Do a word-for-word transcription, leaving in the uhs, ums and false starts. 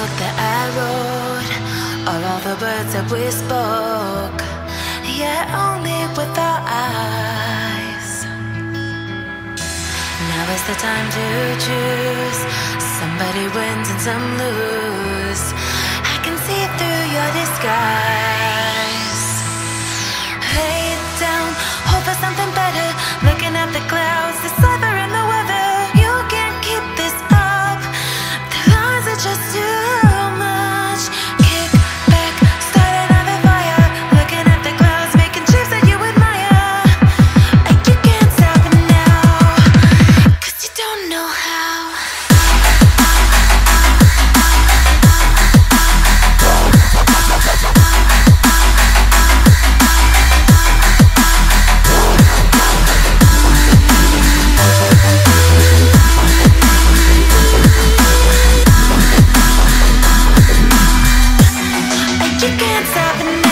book that I wrote, or all the words that we spoke, yet only with our eyes. Now is the time to choose. Somebody wins and some lose. I can see through your disguise. Lay down, hope for something better. Looking at the clouds, the weather in the weather. You can't keep this up. The lies are just too much. Kick back, start another fire. Looking at the clouds, making shapes that you admire. And you can't stop it now, 'cause you don't know how. You can't stop it